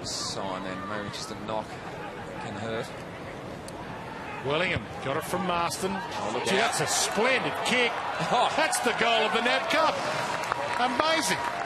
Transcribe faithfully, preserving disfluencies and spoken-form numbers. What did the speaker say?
sign then, maybe just a knock can hurt. Wellingham got it from Marston. Oh, look Gee, out. that's a splendid kick. Oh. That's the goal of the Nat Cup. Amazing.